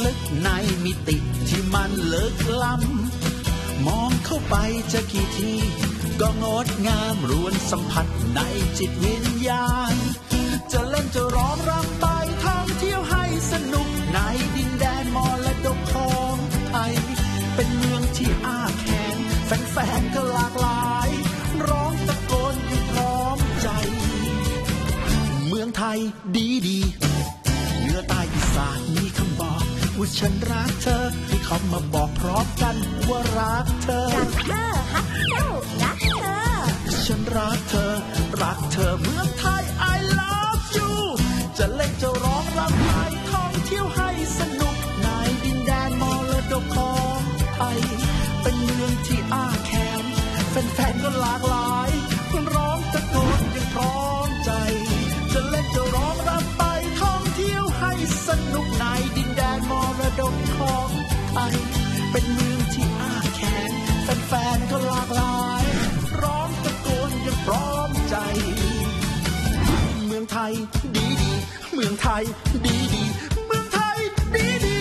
ลึกในมิติที่มันลึกล้ำมองเข้าไปจะกี่ทีก็งดงามรวนสัมผัสในจิตวิญญาณจะเล่นจะร้องรำไปท่องเที่ยวให้สนุกในดินแดนมรดกของไทยเป็นเมืองที่อ้าแขนแฟนๆก็หลากหลายร้องตะโกนอยู่พร้อมใจเมืองไทยดีดีเหนือใต้อีสานมีคำบอกว่าฉันรักเธอให้เขามาบอกพร้อมกันว่ารักเธอรักเธอฮักเจ้ารักเธอฉันรักเธอรักเธอเมืองไทย I love you จะเล่นจะร้องรำไปท่องเที่ยวให้สนุกในดินแดนมรดกของไทยเป็นเมืองที่อ้าแขนแฟนๆก็หลากหลายร้องตะโกนอย่างพร้อมใจจะเล่นจะร้องรำไปท่องเที่ยวให้สนุกในดินแดนมรดกของไทยเป็นเมืองที่อ้าแขนแฟนๆก็หลากหลายร้องตะโกนอย่างพร้อมใจเมืองไทยดีดีเมืองไทยดีดีเมืองไทยดีดี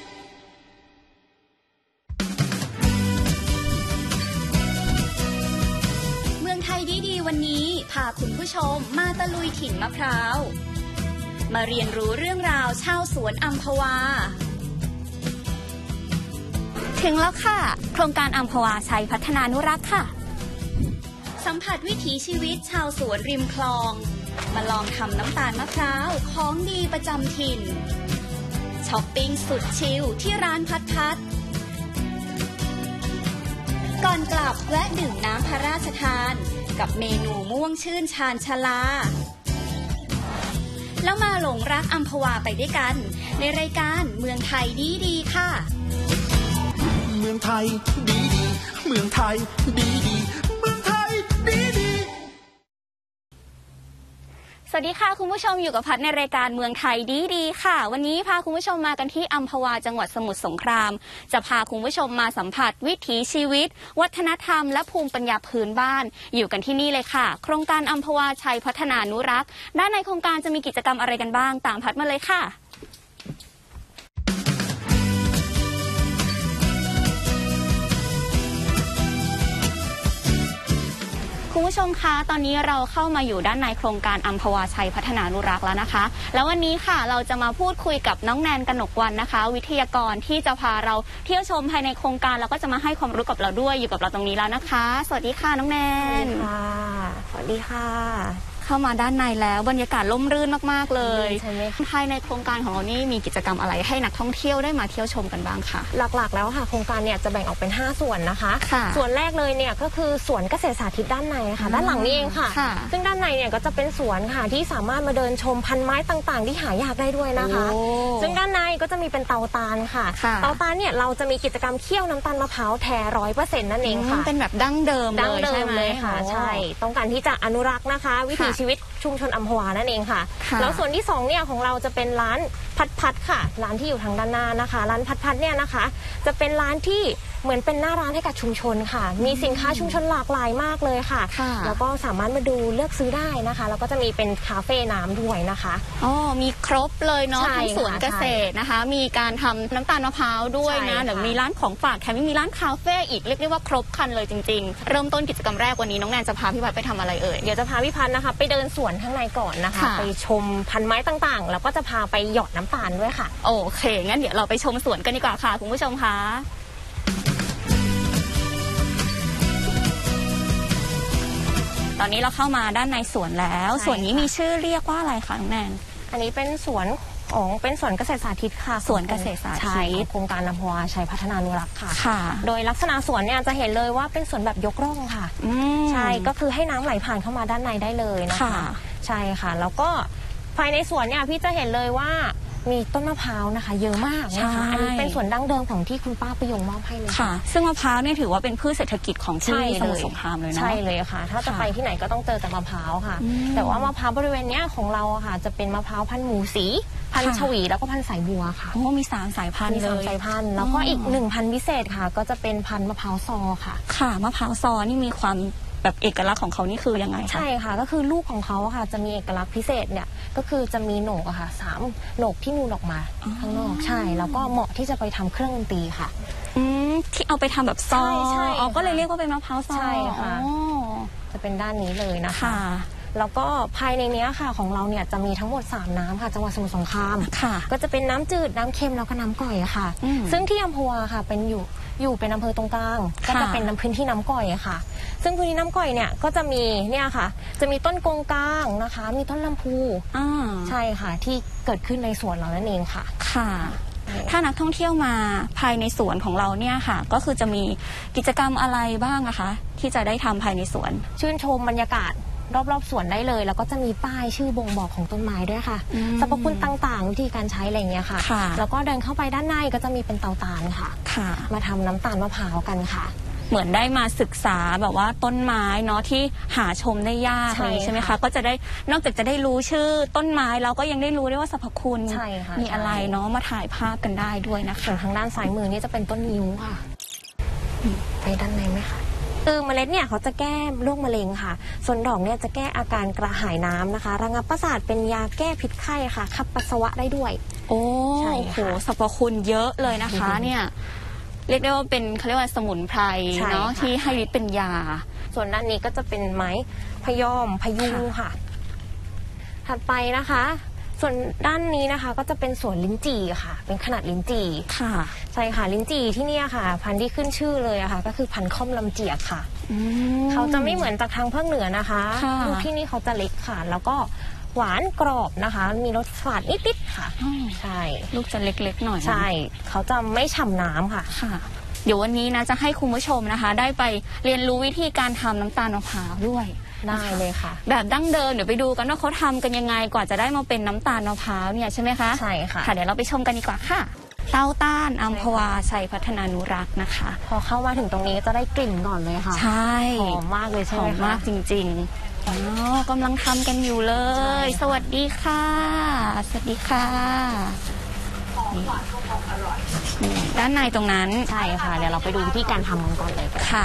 เมืองไทยดีๆวันนี้พาคุณผู้ชมมาตะลุยถิ่นมะพร้าวมาเรียนรู้เรื่องราวชาวสวนอัมพวาถึงแล้วค่ะโครงการอัมพวาชัยพัฒนานุรักษ์ค่ะสัมผัสวิถีชีวิตชาวสวนริมคลองมาลองทำน้ำตาลมะพร้าวของดีประจำถิ่นช้อปปิ้งสุดชิลที่ร้านพัดก่อนกลับแวะดื่มน้ำพระราชทานกับเมนูม่วงชื่นชาญชลาแล้วมาหลงรักอัมพวาไปด้วยกันในรายการเมืองไทยดีๆค่ะเมืองไทยดีดีเมืองไทยดีดีเมืองไทยดีดีสวัสดีค่ะคุณผู้ชมอยู่กับพัดในรายการเมืองไทยดีๆค่ะวันนี้พาคุณผู้ชมมากันที่อัมพวาจังหวัดสมุทรสงครามจะพาคุณผู้ชมมาสัมผัสวิถีชีวิตวัฒนธรรมและภูมิปัญญาพื้นบ้านอยู่กันที่นี่เลยค่ะโครงการอัมพวาชัยพัฒนานุรักษ์ด้านในโครงการจะมีกิจกรรมอะไรกันบ้างตามพัดมาเลยค่ะคุณผู้ชมคะตอนนี้เราเข้ามาอยู่ด้านในโครงการอัมพวาชัยพัฒนานุรักษ์แล้วนะคะแล้ววันนี้ค่ะเราจะมาพูดคุยกับน้องแนนกนกวรรณนะคะวิทยากรที่จะพาเราเที่ยวชมภายในโครงการแล้วก็จะมาให้ความรู้กับเราด้วยอยู่กับเราตรงนี้แล้วนะคะสวัสดีค่ะน้องแนนสวัสดีค่ะเข้ามาด้านในแล้วบรรยากาศร่มรื่นมากๆเลยใช่ไหมภายในโครงการของเรานี่มีกิจกรรมอะไรให้นักท่องเที่ยวได้มาเที่ยวชมกันบ้างคะหลักๆแล้วค่ะโครงการเนี่ยจะแบ่งออกเป็น5ส่วนนะคะส่วนแรกเลยเนี่ยก็คือสวนเกษตรสาธิตด้านในค่ะด้านหลังนี้เองค่ะซึ่งด้านในเนี่ยก็จะเป็นสวนค่ะที่สามารถมาเดินชมพันไม้ต่างๆที่หายากได้ด้วยนะคะซึ่งด้านในก็จะมีเป็นเตาตาลค่ะเตาตาลเนี่ยเราจะมีกิจกรรมเคี่ยวน้ำตาลมะพร้าวแท้ 100% นั่นเองค่ะเป็นแบบดั้งเดิมเลยค่ะใช่ต้องการที่จะอนุรักษ์นะคะวิถีชีวิตชุมชนอัมพวานั่นเองค่ะแล้วส่วนที่2เนี่ยของเราจะเป็นร้านพัดค่ะร้านที่อยู่ทางด้านหน้านะคะร้านพัดเนี่ยนะคะจะเป็นร้านที่เหมือนเป็นหน้าร้านให้กับชุมชนค่ะมีสินค้าชุมชนหลากหลายมากเลยค่ะแล้วก็สามารถมาดูเลือกซื้อได้นะคะแล้วก็จะมีเป็นคาเฟ่น้ำด้วยนะคะอ๋อมีครบเลยเนาะทั้งสวนเกษตรนะคะมีการทำน้ำตาลมะพร้าวด้วยนะเดี๋ยวมีร้านของฝากแถมมีร้านคาเฟ่อีกเรียกได้ว่าครบครันเลยจริงๆเริ่มต้นกิจกรรมแรกวันนี้น้องแนนจะพาพี่พัดไปทำอะไรเอ่ยเดี๋ยวจะพาพี่พัดนะคะไปเดินสวนข้างในก่อนนะคะไปชมพันไม้ต่างๆแล้วก็จะพาไปหยอดน้ำตาลด้วยค่ะโอเคงั้นเดี๋ยวเราไปชมสวนกันดีกว่าค่ะคุณผู้ชมคะตอนนี้เราเข้ามาด้านในสวนแล้วสวนนี้มีชื่อเรียกว่าอะไรคะน้องแนนอันนี้เป็นสวนเป็นสวนเกษตรสาธิตค่ะสวนเกษตรสาธิตโครงการอัมพวาชัยพัฒนานุรักษ์ค่ะโดยลักษณะสวนเนี่ยจะเห็นเลยว่าเป็นสวนแบบยกร่องค่ะใช่ก็คือให้น้ำไหลผ่านเข้ามาด้านในได้เลยนะคะใช่ค่ะแล้วก็ภายในสวนเนี่ยพี่จะเห็นเลยว่ามีต้นมะพร้าวนะคะเยอะมากนะคะอันนี้เป็นส่วนดั้งเดิมของที่คุณป้าประยงมอบให้เลยค่ะซึ่งมะพร้าวเนี่ยถือว่าเป็นพืชเศรษฐกิจของที่สมุทรสงครามเลยนะใช่เลยค่ะถ้าจะไปที่ไหนก็ต้องเจอแต่มะพร้าวค่ะแต่ว่ามะพร้าวบริเวณเนี้ยของเราค่ะจะเป็นมะพร้าวพันธุ์หมูสีพันธุ์ฉวีแล้วก็พันธุ์สายบัวค่ะโอ้มี3สายพันธุ์เลย 3สายพันธุ์แล้วก็อีก1พันธุ์พิเศษค่ะก็จะเป็นพันธุ์มะพร้าวซอค่ะค่ะมะพร้าวซอนี่มีความแบบเอกลักษณ์ของเขานี่คือยังไงคะใช่ค่ะก็คือลูกของเขาค่ะจะมีเอกลักษณ์พิเศษเนี่ยก็คือจะมีโหนกอะค่ะ3 โหนกที่นูนออกมาข้างนอกใช่แล้วก็เหมาะที่จะไปทำเครื่องดนตรีค่ะที่เอาไปทำแบบซออ๋อก็เลยเรียกว่าเป็นมะพร้าวซอใช่ค่ะจะเป็นด้านนี้เลยนะคะแล้วก็ภายในนี้ค่ะของเราเนี่ยจะมีทั้งหมด3น้ำค่ะจังหวัดสมุทรสงครามก็จะเป็นน้ำจืดน้ำเค็มแล้วก็น้ำก่อยค่ะซึ่งที่อัมพวาค่ะเป็นอยู่เป็นอำเภอตรงกลางก็จะเป็นพื้นที่น้ำก่อยค่ะซึ่งพื้นที่น้ำก่อยเนี่ยก็จะมีเนี่ยค่ะจะมีต้นกงกลางนะคะมีต้นลำพูใช่ค่ะที่เกิดขึ้นในสวนเรานั่นเองค่ะค่ะถ้านักท่องเที่ยวมาภายในสวนของเราเนี่ยค่ะก็คือจะมีกิจกรรมอะไรบ้างนะคะที่จะได้ทำภายในสวนชื่นชมบรรยากาศรอบๆสวนได้เลยแล้วก็จะมีป้ายชื่อบ่งบอกของต้นไม้ด้วยค่ะสรรพคุณต่างๆวิธีการใช้อะไรอย่างเงี้ยค่ะแล้วก็เดินเข้าไปด้านในก็จะมีเป็นเตาถ่านค่ะมาทำน้ำตาลมะพร้าวกันค่ะเหมือนได้มาศึกษาแบบว่าต้นไม้เนาะที่หาชมได้ยากเลยใช่ไหมคะก็จะได้นอกจากจะได้รู้ชื่อต้นไม้เราก็ยังได้รู้ได้ว่าสรรพคุณมีอะไรเนาะมาถ่ายภาพกันได้ด้วยนะคะส่วนทางด้านซ้ายมือนี่จะเป็นต้นนิ้วค่ะไปด้านในไหมคะเมล็ดเนี่ยเขาจะแก้โรคมะเร็งค่ะส่วนดอกเนี่ยจะแก้อาการกระหายน้ำนะคะระงับประสาทเป็นยาแก้พิษไข้ค่ะขับปัสสาวะได้ด้วยโอ้โหสรรพคุณเยอะเลยนะคะเนี่ยเรียกได้ว่าเป็นเขาเรียกว่าสมุนไพรเนาะที่ให้ฤทธิ์เป็นยาส่วนด้านนี้ก็จะเป็นไม้พยอมพยุงค่ะถัดไปนะคะส่วนด้านนี้นะคะก็จะเป็นสวนลิ้นจี่ค่ะเป็นขนาดลิ้นจี่ค่ะใช่ค่ะลิ้นจี่ที่นี่ค่ะพันธุ์ที่ขึ้นชื่อเลยอะค่ะก็คือพันธุ์ค่อมลำเจียกค่ะเขาจะไม่เหมือนจากทางภาคเหนือนะคะลูกที่นี่เขาจะเล็กค่ะแล้วก็หวานกรอบนะคะมีรสฝาดนิดๆค่ะใช่ลูกจะเล็กๆหน่อยใช่เขาจะไม่ฉ่ำน้ำค่ะเดี๋ยววันนี้นะจะให้คุณผู้ชมนะคะได้ไปเรียนรู้วิธีการทำน้ำตาลมะพร้าวด้วยได้เลยค่ะแบบดั้งเดิมเดี๋ยวไปดูกันว่าเขาทำกันยังไงกว่าจะได้มาเป็นน้ำตาลมะพร้าวเนี่ยใช่ไหมคะใช่ค่ะเดี๋ยวเราไปชมกันดีกว่าค่ะเต้าต้านอัมพวาชัยพัฒนานุรักษ์นะคะพอเข้ามาถึงตรงนี้จะได้กลิ่นก่อนเลยค่ะใช่หอมมากเลยใช่ไหมคะหอมมากจริงๆกำลังทำกันอยู่เลยสวัสดีค่ะสวัสดีค่ะด้านในตรงนั้นใช่ค่ะเดี๋ยวเราไปดูวิธีการทำกันก่อนเลยค่ะ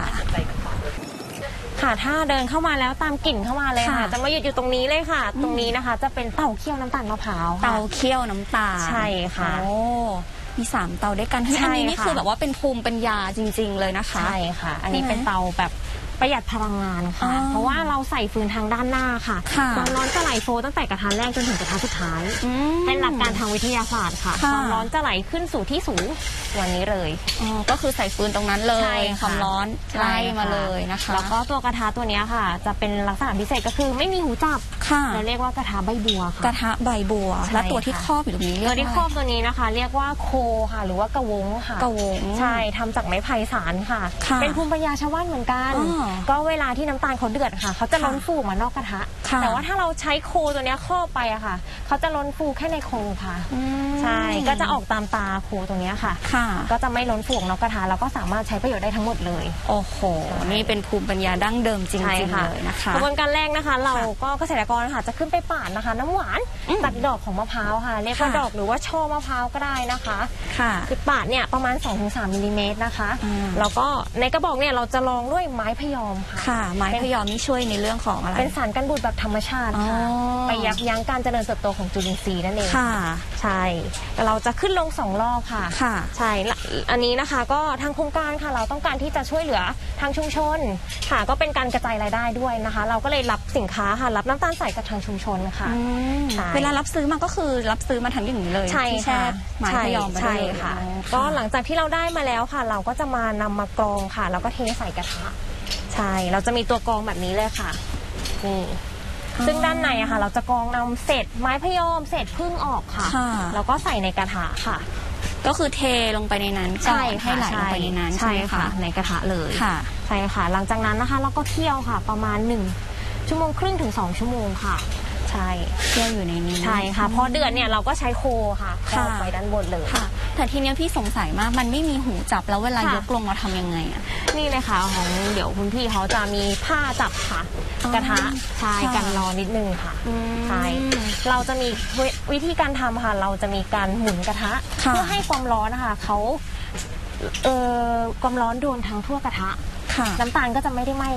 ถ้าเดินเข้ามาแล้วตามกลิ่นเข้ามาเลยค่ะจะมาหยุดอยู่ตรงนี้เลยค่ะตรงนี้นะคะจะเป็นเตาเคี่ยวน้ำตาลมะพร้าวเตาเคี่ยวน้ำตาลใช่ค่ะโอ้มี3เตาด้วยกันอันนี้นี่คือแบบว่าเป็นภูมิปัญญาจริงๆเลยนะคะใช่ค่ะอันนี้เป็นเตาแบบประหยัดพลังงานค่ะเพราะว่าเราใส่ฟืนทางด้านหน้าค่ะความร้อนจะไหลโฟตั้งแต่กระทะแรกจนถึงกระทะสุดท้ายเป็นหลักการทางวิทยาศาสตร์ค่ะความร้อนจะไหลขึ้นสู่ที่สูงวันนี้เลยก็คือใส่ฟืนตรงนั้นเลยความร้อนไล่มาเลยนะคะแล้วก็ตัวกระทะตัวนี้ค่ะจะเป็นลักษณะพิเศษก็คือไม่มีหูจับเราเรียกว่ากระทะใบบัวค่ะกระทะใบบัวและตัวที่ครอบอยู่ตรงนี้ตัวที่ครอบตัวนี้นะคะเรียกว่าโคค่ะหรือว่ากระวงค่ะกระวงใช่ทำจากไม้ไผ่สารค่ะเป็นภูมิปัญญาชาวบ้านเหมือนกันก็เวลาที่น้ำตาลเขาเดือดค่ะเขาจะล้นฟูมานอกกระทะแต่ว่าถ้าเราใช้โคตัวนี้ครอบไปอะค่ะเขาจะล้นฟูแค่ในโคค่ะใช่ก็จะออกตามตาโคตัวนี้ค่ะก็จะไม่ล้นฟูนอกกระทะแล้วก็สามารถใช้ประโยชน์ได้ทั้งหมดเลยโอ้โหนี่เป็นภูมิปัญญาดั้งเดิมจริงๆเลยนะคะกระบวนการแรกนะคะเราก็เกษตรกรค่ะจะขึ้นไปปาดนะคะน้ำหวานจากดอกของมะพร้าวค่ะเรียกว่าดอกหรือว่าช่อมะพร้าวก็ได้นะคะคือปาดเนี่ยประมาณ 2-3 มิลลิเมตรนะคะแล้วก็ในกระบอกเนี่ยเราจะรองด้วยไม้พยอมค่ะไม้พยอมนี่ช่วยในเรื่องของอะไรเป็นสารกันบูดแบบธรรมชาติค่ะไปยับยั้งการเจริญเติบโตของจุลินทรีย์นั่นเองค่ะใช่แต่เราจะขึ้นลง2 รอบค่ะใช่อันนี้นะคะก็ทางโครงการค่ะเราต้องการที่จะช่วยเหลือทางชุมชนค่ะก็เป็นการกระจายรายได้ด้วยนะคะเราก็เลยรับสินค้าค่ะรับน้ำตาลใส่กับทางชุมชนค่ะเวลารับซื้อมาก็คือรับซื้อมาทั้งอย่างนี้เลยที่แช่ไม้พยอมไปเลยค่ะก็หลังจากที่เราได้มาแล้วค่ะเราก็จะมานำมากรองค่ะแล้วก็เทใส่กระทะใช่เราจะมีตัวกรองแบบนี้เลยค่ะนี่ซึ่งด้านในอะค่ะเราจะกรองนำเศษไม้พยอมเศษผึ้งออกค่ะแล้วก็ใส่ในกระทะค่ะก็คือเทลงไปในนั้นใช่ให้ไหลลงไปในนั้นใช่ค่ะในกระทะเลยใช่ค่ะหลังจากนั้นนะคะเราก็เคี่ยวค่ะประมาณ1 ชั่วโมงครึ่งถึง2 ชั่วโมงค่ะใช่เคี่ยวอยู่ในนี้ใช่ค่ะพอเดือดเนี่ยเราก็ใช้โคค่ะครอบไว้ด้านบนเลยค่ะแต่ทีนี้พี่สงสัยมากมันไม่มีหูจับแล้วเวลายกลงเราทำยังไงอ่ะนี่เลยค่ะของเดี๋ยวคุณพี่เขาจะมีผ้าจับค่ะกระทะใช่กันร้อนนิดนึงค่ะใช่เราจะมีวิธีการทำค่ะเราจะมีการหมุนกระทะเพื่อให้ความร้อนนะคะเขาความร้อนโดนทั้งทั่วกระทะน้ำตาลก็จะไม่ได้ไหม้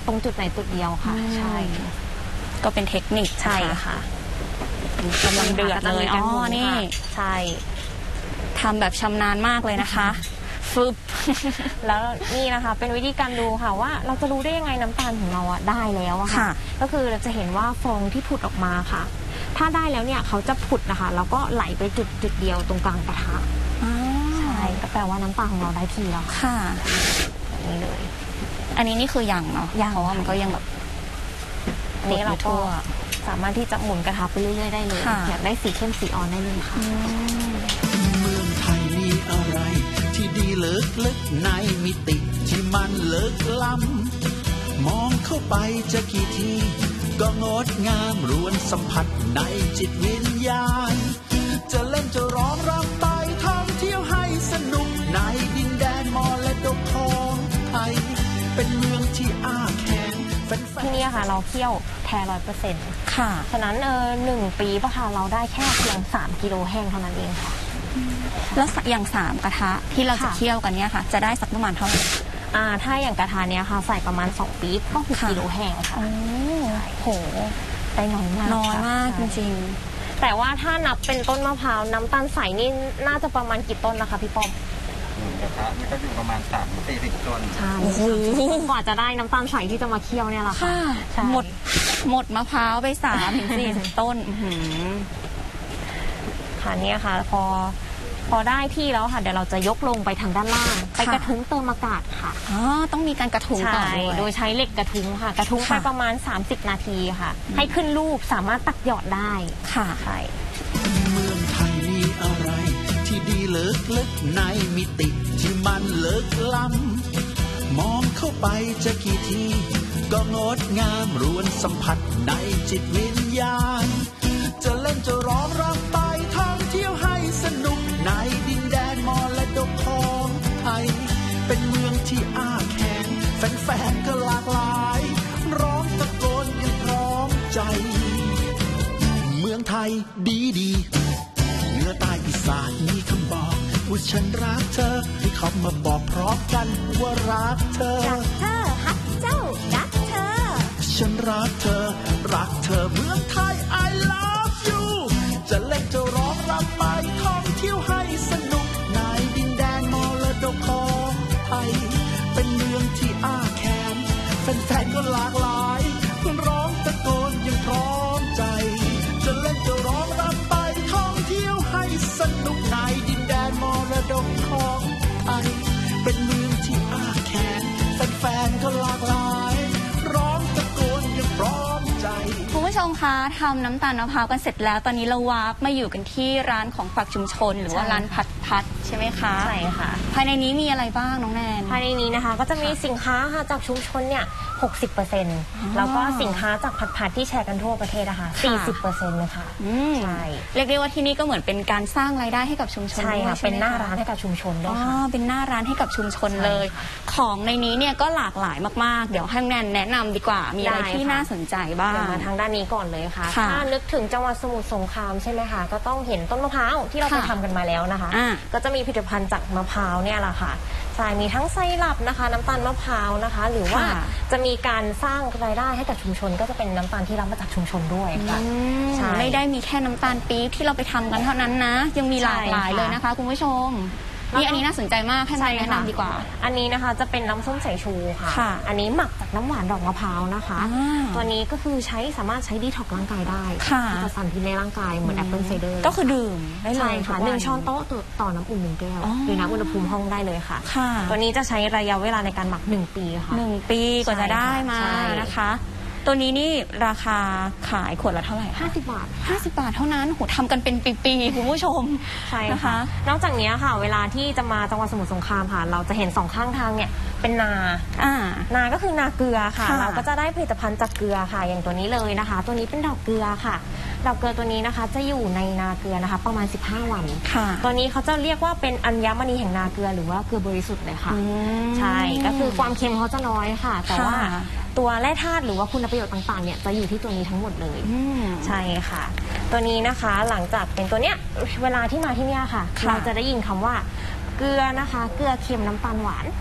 ตรงจุดไหนจุดเดียวค่ะใช่ก็เป็นเทคนิคใช่ค่ะกำลังเดือดเลยอ๋อนี่ใช่ทำแบบชำนาญมากเลยนะคะฟึบแล้วนี่นะคะเป็นวิธีการดูค่ะว่าเราจะรู้ได้ยังไงน้ำตาลของเราได้แล้วอะค่ะก็คือเราจะเห็นว่าฟองที่ผุดออกมาค่ะถ้าได้แล้วเนี่ยเขาจะผุดนะคะแล้วก็ไหลไปจุดเดียวตรงกลางกระทะใช่ก็แปลว่าน้ำตาลของเราได้ที่แล้วค่ะนี่เลยอันนี้นี่คือยังเนาะเพราะว่ามันก็ยังแบบนี้เราก็สามารถที่จะหมุนกระทะไปเรื่อยๆได้เลยอยากได้สีเข้มสีอ่อนได้เลยค่ะเมืองไทยมีอะไรที่ดีลึกในมิติที่มันลึกล้ำมองเข้าไปจะกี่ทีก็งดงามรวนสัมผัสในจิตวิญญาณจะเล่นจะร้องรำไปท่องเที่ยวให้สนุกในดินแดนมรดกของไทยเป็นเมืองที่อ้าแขนที่นี่ค่ะเราเคี่ยวแท้ 100% ค่ะฉะนั้น1 ปีป่ะค่ะเราได้แค่เพียง3 กิโลแห้งเท่านั้นเองค่ะแล้วอย่าง3 กระทะที่เราจะเคี่ยวกันเนี่ยค่ะจะได้สักประมาณเท่าไหร่ถ้าอย่างกระทะเนี้ยค่ะใส่ประมาณ2 ปี๊บก็6 กิโลแห้งค่ะโหได้น้อยมากจริงๆแต่ว่าถ้านับเป็นต้นมะพร้าวน้ำตาลใสนี่น่าจะประมาณกี่ต้นนะคะพี่ป้อมกระทะนี่ก็อยู่ประมาณ30-40 ต้นใช่กว่าจะได้น้ำตาลใสที่จะมาเคี่ยวเนี่ยแหละค่ะหมดมะพร้าวไป3-40 ต้นค่ะเนี่ยค่ะพอได้ที่แล้วค่ะเดี๋ยวเราจะยกลงไปทางด้านล่างไปกระทุ้งเติมอากาศค่ะต้องมีการกระทุ้งก่อนโดยใช้เหล็กกระทุ้งค่ะกระทุ้งไปประมาณ30 นาทีค่ะให้ขึ้นรูปสามารถตักหยอดได้ค่ะใช่เมืองไทยมีอะไรที่ดีลึกในมิติที่มันลึกล้ำมองเข้าไปจะกี่ทีก็งดงามรวนสัมผัสในจิตวิญญาณจะเล่นจะร้องรำไปท่องเที่ยวให้สนุกในดินแดนมรดกของไทยเป็นเมืองที่อ้าแขนแฟนๆก็หลากหลายร้องตะโกนอย่างพร้อมใจเมืองไทยดีเหนือใต้อีสานมีคำบอกว่าฉันรักเธอให้เขามาบอกพร้อมกันว่ารักเธอรักเธอฮักเจ้ารักเธอฉันรักเธอเมืองไทย I love you จะเล่นจะร้องรำไปท่องเที่ยวให้สนุกในดินแดนมรดกของไทยเป็นเมืองที่อ้าแขนแฟนๆก็หลากหลายร้องตะโกนอย่างพร้อมใจจะเล่นจะร้องรำไปท่องเที่ยวให้สนุกในดินแดนมรดกของไทยเป็นเมืองที่อ้าแขนแฟนๆก็หลากหลายร้องตะโกนอย่างพร้อมใจคุณผู้ชมคะทำน้ำตาลมะพร้าวกันเสร็จแล้วตอนนี้เราวาร์ปมาอยู่กันที่ร้านของฝากชุมชนหรือว่าร้านพัดใช่ไหมคะใช่ค่ะภายในนี้มีอะไรบ้างน้องแนนภายในนี้นะคะก็จะมีสินค้าค่ะจากชุมชนเนี่ย60%แล้วก็สินค้าจากพัดที่แชร์กันทั่วประเทศนะคะ40%เลยค่ะใช่เรียกได้ว่าที่นี่ก็เหมือนเป็นการสร้างรายได้ให้กับชุมชนใช่ค่ะเป็นหน้าร้านให้กับชุมชนด้วยค่ะเป็นหน้าร้านให้กับชุมชนเลยของในนี้เนี่ยก็หลากหลายมากๆเดี๋ยวให้แนนแนะนำดีกว่ามีอะไรที่น่าสนใจบ้างมาทางด้านนี้ก่อนเลยค่ะถ้านึกถึงจังหวัดสมุทรสงครามใช่ไหมคะก็ต้องเห็นต้นมะพร้าวที่เราไปทำกันมาแล้วนะคะก็จะมีผลิตภัณฑ์จากมะพร้าวเนี่ยแหละค่ะใช่มีทั้งไซรัปนะคะน้ำตาลมะพร้าวนะคะหรือว่าจะมีการสร้างรายได้ให้กับชุมชนก็จะเป็นน้ำตาลที่รับมาจากชุมชนด้วยค่ะไม่ได้มีแค่น้ำตาลปี๊บที่เราไปทำกันเท่านั้นนะยังมีหลากหลายเลยนะคะคุณผู้ชมนี่อันนี้น่าสนใจมากให้แนะนำดีกว่าอันนี้นะคะจะเป็นน้ำส้มสายชูค่ะอันนี้หมักจากน้ำหวานดอกมะพร้าวนะคะตัวนี้ก็คือสามารถใช้ดีท็อกร่างกายได้จะสั่นพิษในร่างกายเหมือนแอปเปิลไซเดอร์ก็คือดื่มได้เลยค่ะ1 ช้อนโต๊ะต่อน้ำอุ่น1 แก้วหรือน้ำอุณหภูมิห้องได้เลยค่ะตัวนี้จะใช้ระยะเวลาในการหมัก1 ปีค่ะ 1 ปีกว่าจะได้มานะคะตัวนี้นี่ราคาขายขวดละเท่าไหร่ 50 บาท 50 บาทเท่านั้นโหทำกันเป็นปีๆคุณผู้ชมใช่นะคะนอกจากนี้ค่ะเวลาที่จะมาจังหวัดสมุทรสงครามค่ะเราจะเห็น2 ข้างทางเนี่ยเป็นนาก็คือนาเกลือค่ะเราก็จะได้ผลิตภัณฑ์จากเกลือค่ะอย่างตัวนี้เลยนะคะตัวนี้เป็นดอกเกลือค่ะดอกเกลือตัวนี้นะคะจะอยู่ในนาเกลือนะคะประมาณ15 วันตัวนี้เขาจะเรียกว่าเป็นอัญมณีแห่งนาเกลือหรือว่าเกลือบริสุทธิ์เลยค่ะใช่ก็คือความเค็มเขาจะน้อยค่ะแต่ว่าตัวแร่ธาตุหรือว่าคุณประโยชน์ต่างๆเนี่ยจะอยู่ที่ตัวนี้ทั้งหมดเลยใช่ค่ะตัวนี้นะคะหลังจากเป็นตัวเนี้ยเวลาที่มาที่เนี่ยค่ะเราจะได้ยินคำว่าเกลือนะคะเกลือเค็มน้ำตาลหวานเก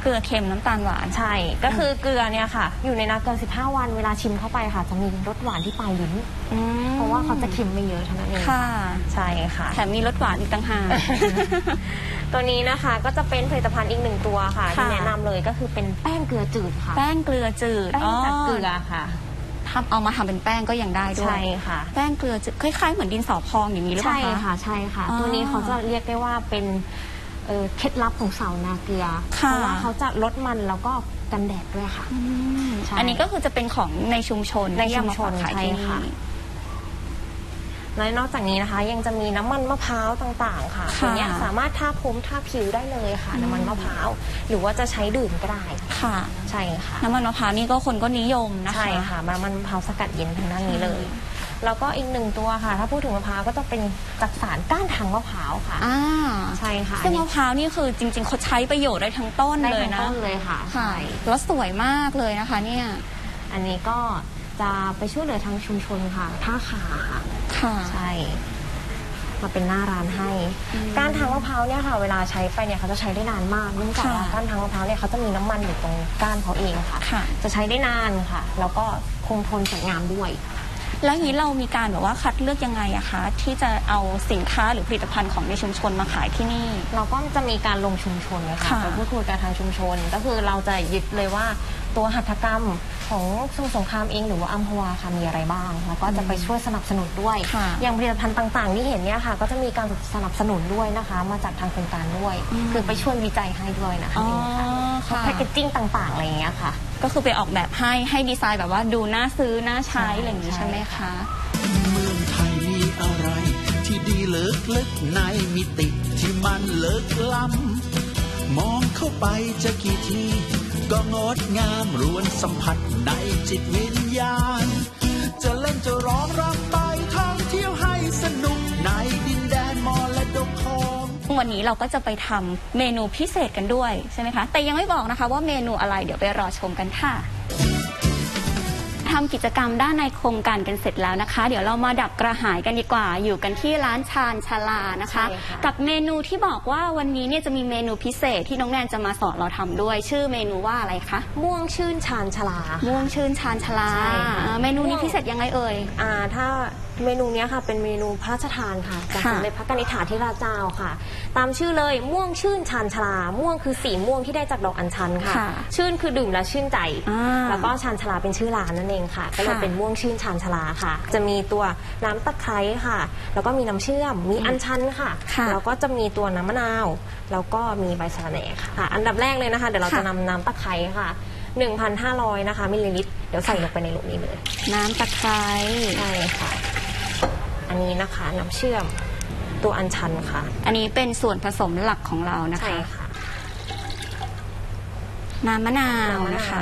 ลือเค็มน้ำตาลหวานใช่ก็คือเกลือเนี่ยค่ะอยู่ในน้ำเกิน15 วันเวลาชิมเข้าไปค่ะจะมีรสหวานที่ปลายลิ้นเพราะว่าเขาจะเค็มไม่เยอะเท่านั้นเองค่ะใช่ค่ะแถมมีรสหวานอีกต่างหากตัวนี้นะคะก็จะเป็นผลิตภัณฑ์อีก1ตัวค่ะที่แนะนำเลยก็คือเป็นแป้งเกลือจืดค่ะแป้งเกลือจืดแป้งจากเกลือค่ะเอามาทำเป็นแป้งก็ยังได้ด้วยใช่ค่ะแป้งเกลือจืดคล้ายๆเหมือนดินสอพองอย่างนี้หรือเปล่าคะใช่ค่ะใช่ค่ะตัวนี้เขาจะเรียกได้ว่าเป็นเคล็ดลับของสาวนาเกลือเพราะว่าเขาจะลดมันแล้วก็กันแดดด้วยค่ะอันนี้ก็คือจะเป็นของในชุมชนขายที่นี่และนอกจากนี้นะคะยังจะมีน้ำมันมะพร้าวต่างๆค่ะตัวนี้สามารถทาผมทาผิวได้เลยค่ะน้ำมันมะพร้าวหรือว่าจะใช้ดื่มก็ได้ค่ะใช่ค่ะน้ำมันมะพร้าวนี่ก็คนก็นิยมนะคะใช่ค่ะน้ำมันมะพร้าวสกัดเย็นทางด้านนี้เลยแล้วก็อีก1ตัวค่ะถ้าพูดถึงมะพร้าวก็จะเป็นจากสารก้านทางมะพร้าวค่ะใช่ค่ะซึ่งมะพร้าวนี่คือจริงๆเขาใช้ประโยชน์ได้ทั้งต้นเลยนะได้ทั้งต้นเลยค่ะใช่แล้วสวยมากเลยนะคะเนี่ยอันนี้ก็จะไปช่วยเหลือทางชุมชนค่ะท่าขาค่ะใช่มาเป็นหน้าร้านให้ก้านทางมะพร้าวเนี่ยค่ะเวลาใช้ไปเนี่ยเขาจะใช้ได้นานมากเนื่องจากว่าก้านทางมะพร้าวเนี่ยเขาจะมีน้ำมันอยู่ตรงก้านเขาเองค่ะจะใช้ได้นานค่ะแล้วก็คงทนสวยงามด้วยแล้วอย่างนี้เรามีการแบบว่าคัดเลือกยังไงอะคะที่จะเอาสินค้าหรือผลิตภัณฑ์ของในชุมชนมาขายที่นี่เราก็จะมีการลงชุมชนนะคะไปพูดคุยกับทางชุมชนก็คือเราจะยึดเลยว่าตัวหัตถกรรมของสมุทรสงครามเองหรือว่าอัมพวาค่ะมีอะไรบ้างแล้วก็จะไปช่วยสนับสนุนด้วยอย่างผลิตภัณฑ์ต่างๆที่เห็นเนี่ยค่ะก็จะมีการสนับสนุนด้วยนะคะมาจากทางโครงการด้วยคือไปช่วยวิจัยให้ด้วยนะคะนี่ค่ะแพคเกจจิ้งต่างๆอะไรอย่างเงี้ยค่ะก็คือไปออกแบบให้ดีไซน์แบบว่าดูน่าซื้อน่าใช้อะไรอย่างนี้ใช่ไหมคะเมืองไทยมีอะไรที่ดีลึกในมิติที่มันลึกล้ำมองเข้าไปจะกี่ทีก็งดงามรวนสัมผัสในจิตวิญญาณจะเล่นจะร้องรำไปท่องเที่ยวให้สนุกในดินแดนมรดกของวันนี้เราก็จะไปทำเมนูพิเศษกันด้วยใช่ไหมคะแต่ยังไม่บอกนะคะว่าเมนูอะไรเดี๋ยวไปรอชมกันค่ะทำกิจกรรมด้านในโครงการกันเสร็จแล้วนะคะเดี๋ยวเรามาดับกระหายกันดีกว่าอยู่กันที่ร้านชาญชลานะคะกับเมนูที่บอกว่าวันนี้เนี่ยจะมีเมนูพิเศษที่น้องแนนจะมาสอนเราทำด้วยชื่อเมนูว่าอะไรคะม่วงชื่นชาญชลาม่วงชื่นชาญชลาเมนูนี้พิเศษยังไงเอ่ยถ้าเมนูนี้ค่ะเป็นเมนูพระราชทานค่ะจากสมเด็จพระกนิษฐาธิราชเจ้าค่ะตามชื่อเลยม่วงชื่นชาญชลาม่วงคือสีม่วงที่ได้จากดอกอัญชันค่ะชื่นคือดื่มแล้วชื่นใจแล้วก็ชาญชลาเป็นชื่อร้านนั่นเองค่ะก็เลยเป็นม่วงชื่นชาญชลาค่ะจะมีตัวน้ำตะไคร้ค่ะแล้วก็มีน้ำเชื่อมมีอัญชันค่ะแล้วก็จะมีตัวน้ำมะนาวแล้วก็มีใบสะระแหน่ค่ะอันดับแรกเลยนะคะเดี๋ยวเราจะนำน้ำตะไคร้ค่ะ1,500 นะคะมิลลิลิตรเดี๋ยวใส่ลงไปในโหลนี้เลยน้ำตะไคร้ใช่ค่ะอันนี้นะคะน้ำเชื่อมตัวอัญชันค่ะอันนี้เป็นส่วนผสมหลักของเรานะคะใช่ค่ะน้ำมะนาวนะคะ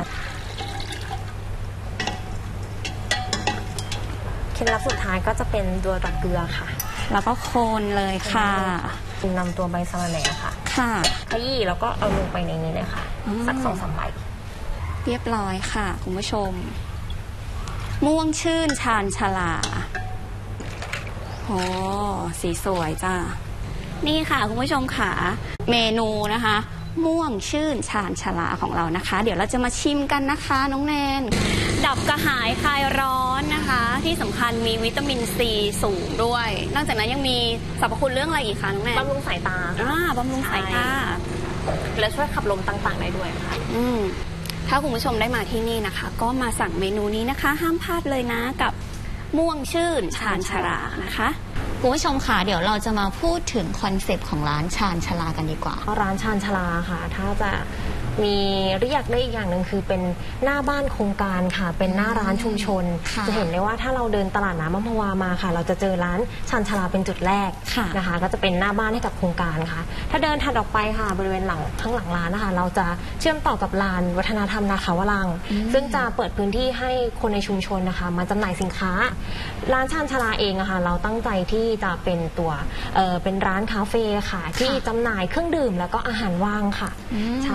เคล็ดลับสุดท้ายก็จะเป็นตัวตักเกลือค่ะแล้วก็โคนเลยค่ะจึงนำตัวใบสะระแหน่ค่ะขยี้แล้วก็เอาลงไปในนี้เลยค่ะสัก2-3 ใบเรียบร้อยค่ะคุณผู้ชมม่วงชื่นชาญชลาโอ้สีสวยจ้านี่ค่ะคุณผู้ชมค่ะเมนูนะคะม่วงชื่นชาญชลาของเรานะคะเดี๋ยวเราจะมาชิมกันนะคะน้องแนนดับกระหายคลายร้อนนะคะที่สำคัญมีวิตามินซีสูงด้วยนอกจากนั้นยังมีสรรพคุณเรื่องอะไรอีกคะน้องแนนบำรุงสายตาบำรุงสายตาและช่วยขับลมต่างๆได้ด้วยค่ะถ้าคุณผู้ชมได้มาที่นี่นะคะก็มาสั่งเมนูนี้นะคะห้ามพลาดเลยนะกับม่วงชื่นชาญชลานะคะคุณผู้ชมค่ะเดี๋ยวเราจะมาพูดถึงคอนเซปต์ของร้านชาญชลากันดีกว่าร้านชาญชลาค่ะถ้าจะมีเรียกได้อีกอย่างหนึ่งคือเป็นหน้าบ้านโครงการค่ะเป็นหน้าร้านชุมชนจะเห็นได้ว่าถ้าเราเดินตลาดน้ำอัมพวามาค่ะเราจะเจอร้านชาญชลาเป็นจุดแรกนะคะก็จะเป็นหน้าบ้านให้กับโครงการค่ะถ้าเดินถัดออกไปค่ะบริเวณข้างหลังร้านนะคะเราจะเชื่อมต่อกับลานวัฒนธรรมนาคาวลังซึ่งจะเปิดพื้นที่ให้คนในชุมชนนะคะมาจำหน่ายสินค้าร้านชาญชลาเองอะค่ะเราตั้งใจที่จะเป็นตัวเป็นร้านคาเฟ่ค่ะที่จำหน่ายเครื่องดื่มแล้วก็อาหารว่างค่ะใช่แต่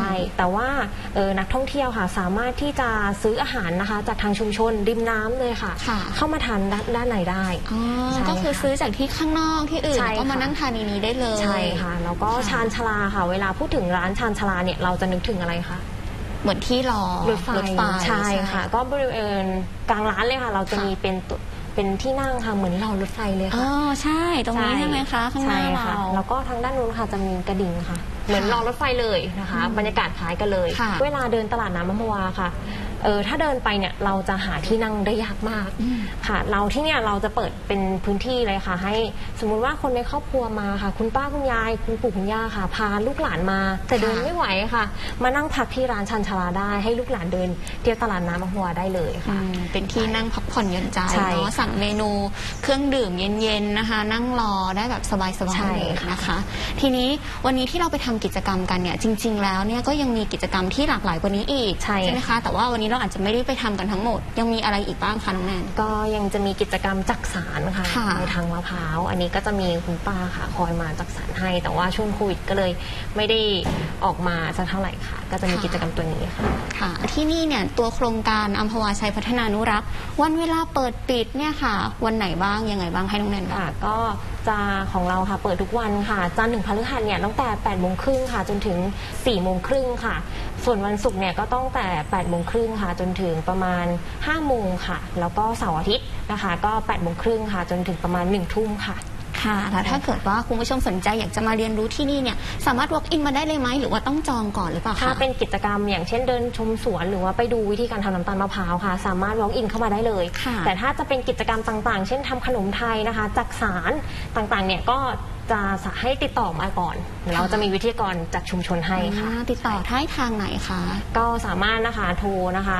ว่านักท่องเที่ยวค่ะสามารถที่จะซื้ออาหารนะคะจากทางชุมชนริมน้ำเลยค่ะเข้ามาทานด้านในได้ก็คือซื้อจากที่ข้างนอกที่อื่นก็มานั่งทานในนี้ได้เลยใช่ค่ะแล้วก็ชานชาลาค่ะเวลาพูดถึงร้านชานชาลาเนี่ยเราจะนึกถึงอะไรคะเหมือนที่รอรถไฟใช่ค่ะก็บริเวณกลางร้านเลยค่ะเราจะมีเป็นที่นั่งค่ะเหมือนรอรถไฟเลยค่ะใช่ตรงนี้ใช่ไหมคะข้างหน้าเราแล้วก็ทางด้านนู้นค่ะจะมีกระดิ่งค่ะเหมือนรอรถไฟเลยนะคะบรรยากาศคล้ายกันเลยเวลาเดินตลาดน้ำอัมพวาค่ะถ้าเดินไปเนี่ยเราจะหาที่นั่งได้ยากมากค่ะเราที่เนี่ยเราจะเปิดเป็นพื้นที่เลยค่ะให้สมมุติว่าคนในครอบครัวมาค่ะคุณป้าคุณยายคุณปู่คุณย่าค่ะพาลูกหลานมาแต่เดินไม่ไหวค่ะมานั่งพักที่ร้านชันชาลาได้ให้ลูกหลานเดินเที่ยวตลาดน้ำอัมพวาได้เลยค่ะเป็นที่นั่งพักผ่อนหย่อนใจเนาะสั่งเมนูเครื่องดื่มเย็นๆนะคะนั่งรอได้แบบสบายๆเลยนะคะทีนี้วันนี้ที่เราไปทำกิจกรรมกันเนี่ยจริงๆแล้วเนี่ยก็ยังมีกิจกรรมที่หลากหลายกว่านี้อีกใช่ไหมคะแต่ว่าวันนี้เราอาจจะไม่ได้ไปทำกันทั้งหมดยังมีอะไรอีกบ้างคะน้องแนนก็ยังจะมีกิจกรรมจักสารค่ะในทางมะพร้าวอันนี้ก็จะมีคุณป้าค่ะคอยมาจักสารให้แต่ว่าช่วงโควิดก็เลยไม่ได้ออกมาสักเท่าไหร่ค่ะก็จะมีกิจกรรมตัวนี้ค่ะที่นี่เนี่ยตัวโครงการอัมพวาชัยพัฒนานุรักษ์วันเวลาเปิดปิดเนี่ยค่ะวันไหนบ้างยังไงบ้างให้น้องแนนค่ะก็จะของเราค่ะเปิดทุกวันค่ะจันทร์ถึงพฤหัสเนี่ยตั้งแต่8 โมงครึ่งค่ะจนถึง4 โมงครึ่งค่ะส่วนวันศุกร์เนี่ยก็ต้องแต่8 โมงครึ่งค่ะจนถึงประมาณ5 โมงค่ะแล้วก็เสาร์อาทิตย์นะคะก็8 โมงครึ่งค่ะจนถึงประมาณ1 ทุ่มค่ะค่ะแล้วถ้าเกิดว่าคุณผู้ชมสนใจอยากจะมาเรียนรู้ที่นี่เนี่ยสามารถ walk in มาได้เลยไหมหรือว่าต้องจองก่อนหรือเปล่าคะถ้าเป็นกิจกรรมอย่างเช่นเดินชมสวนหรือว่าไปดูวิธีการทำน้ำตาลมะพร้าวค่ะสามารถ walk in เข้ามาได้เลยแต่ถ้าจะเป็นกิจกรรมต่างๆเช่นทำขนมไทยนะคะจักสารต่างๆเนี่ยก็จะให้ติดต่อมาก่อนเราจะมีวิทยากรจากชุมชนให้ค่ะติดต่อทางไหนคะก็สามารถนะคะโทรนะคะ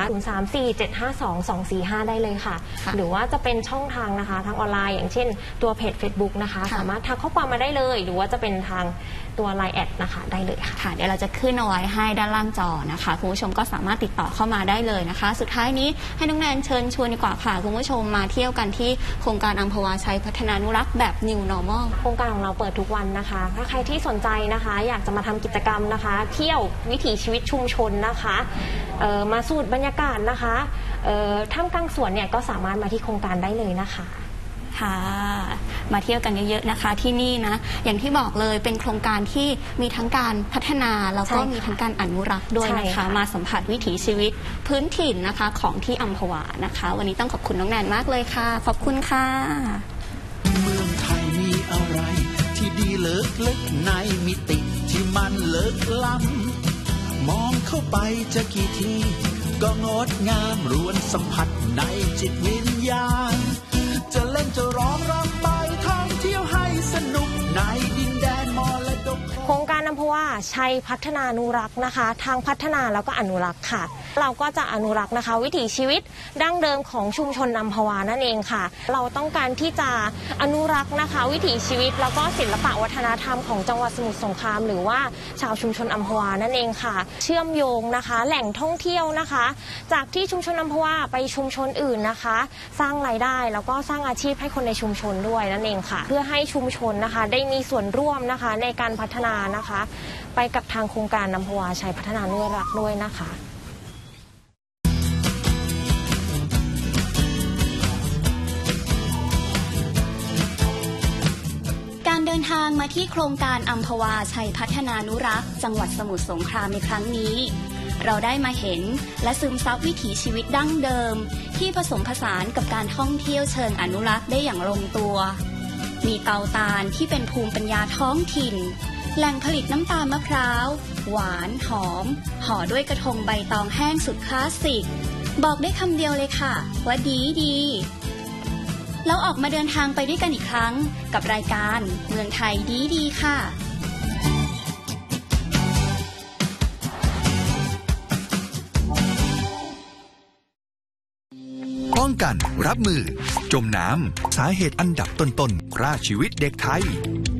034-752-245ได้เลยค่ะหรือว่าจะเป็นช่องทางนะคะทางออนไลน์อย่างเช่นตัวเพจ Facebook นะคะสามารถทักข้อความมาได้เลยหรือว่าจะเป็นทางตัว LINE แอดนะคะได้เลยค่ะเดี๋ยวเราจะขึ้นเอาไว้ให้ด้านล่างจอนะคะคุณผู้ชมก็สามารถติดต่อเข้ามาได้เลยนะคะสุดท้ายนี้ให้น้องแนนเชิญชวนดีกว่าค่ะคุณผู้ชมมาเที่ยวกันที่โครงการอัมพวาชัยพัฒนานุรักษ์แบบ New Normal โครงการของเราเปิดทุกวันนะคะถ้าใครที่สนใจนะคะอยากจะมาทำกิจกรรมนะคะเที่ยววิถีชีวิตชุมชนนะคะมาสูดบรรยากาศนะคะท่ามกลางสวนเนี่ยก็สามารถมาที่โครงการได้เลยนะคะค่ะมาเที่ยวกันเยอะๆนะคะที่นี่นะอย่างที่บอกเลยเป็นโครงการที่มีทั้งการพัฒนาแล้วก็มีทั้งการอนุรักษ์ด้วยนะคะมาสัมผัสวิถีชีวิตพื้นถิ่นนะคะของที่อัมพวานะคะวันนี้ต้องขอบคุณน้องแนนมากเลยค่ะขอบคุณค่ะเมืองไทยมีอะไรที่ดีเลิศลึกในมิติที่มันเลิศล้ำมองเข้าไปจะกี่ทีก็งดงามรวนสัมผัสในจิตวิญญาณจะเล่นจะร้องรำไปท่องเที่ยวให้สนุกในดินแดนมรดกโครงการอัมพวาชัยพัฒนานุรักษ์นะคะทางพัฒนาแล้วก็อนุรักษ์ค่ะเราก็จะอนุรักษ์นะคะวิถีชีวิตดั้งเดิมของชุมชนอัมพวานั่นเองค่ะเราต้องการที่จะอนุรักษ์นะคะวิถีชีวิตแล้วก็ศิลปะวัฒนธรรมของจังหวัดสมุทรสงครามหรือว่าชาวชุมชนอัมพวานั่นเองค่ะเชื่อมโยงนะคะแหล่งท่องเที่ยวนะคะจากที่ชุมชนอัมพวาไปชุมชนอื่นนะคะสร้างรายได้แล้วก็สร้างอาชีพให้คนในชุมชนด้วยนั่นเองค่ะเพื่อให้ชุมชนนะคะได้มีส่วนร่วมนะคะในการพัฒนานะคะไปกับทางโครงการอัมพวาชัยพัฒนานุรักษ์ด้วยนะคะการเดินทางมาที่โครงการอัมพวาชัยพัฒนานุรักษ์จังหวัดสมุทรสงครามในครั้งนี้เราได้มาเห็นและซึมซับวิถีชีวิตดั้งเดิมที่ผสมผสานกับการท่องเที่ยวเชิงอนุรักษ์ได้อย่างลงตัวมีเตาตาลที่เป็นภูมิปัญญาท้องถิ่นแหล่งผลิตน้ำตาลมะพร้าวหวานหอมห่อด้วยกระทงใบตองแห้งสุดคลาสสิกบอกได้คำเดียวเลยค่ะว่าดีแล้วออกมาเดินทางไปด้วยกันอีกครั้งกับรายการเมืองไทยดีค่ะป้องกันรับมือจมน้ำสาเหตุอันดับต้นๆฆ่าชีวิตเด็กไทย